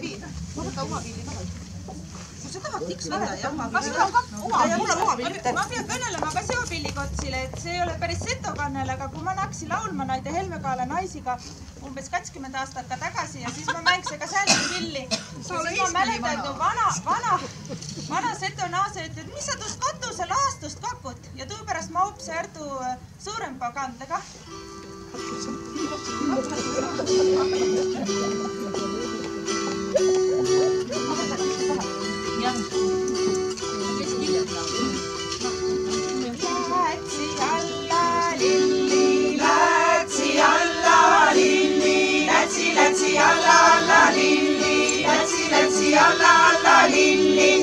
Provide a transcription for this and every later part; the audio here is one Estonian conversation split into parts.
ei vii. Ma võta oma pilli ka. Kui sa tahad tiks võtta, jah. Mul on oma pilli. Ma pean kõnelema ka seo pillikotsile, et see ei ole päris setokannel, aga kui ma naksin laulma näide Helmekaala naisiga umbes 20 aastat ka tagasi ja siis ma mängsin ka säälise pilli. Siis ma mäletan, et vana seto naase ütleb, mis sa tuust katuse laastust kakut ja tuu pärast ma hoopis ärdu suurempa kandle kah. Lätsi alla lilli, lätsi alla lilli.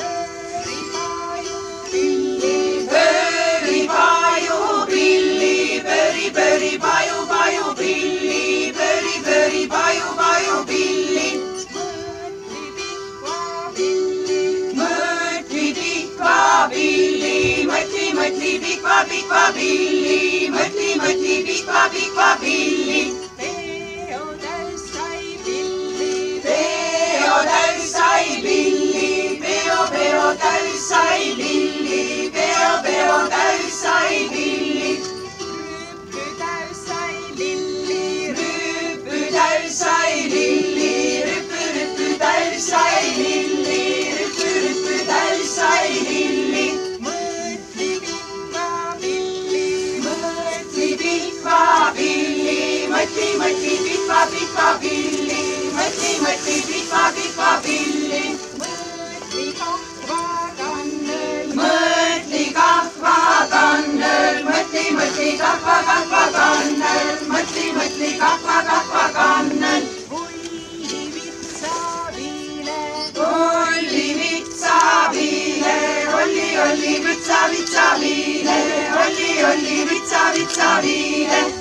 Pööri paju pilli, pööri paju pilli, pööri paju pilli. Mõtli pikva pilli, mõtli pikva pilli, mõtli pikva pilli. Peo täis sai pilli, peo täis sai pilli, peo täis sai pilli. Rüppü täis sai lilli, rüppü täis sai lilli, rüppü täis sai lilli, rüppü täis sai lilli. Mõtli pikva pilli, mõtli pikva pilli, mõtli pikva pilli. Mõtli pikva pilli, mõtli kahva kannel, mõtli kahva kannel, mõtli kahva kannel, mõtli kahva kannel. Ulli vitsa viile, ulli vitsa viile, olli vitsa viile, olli vitsa viile.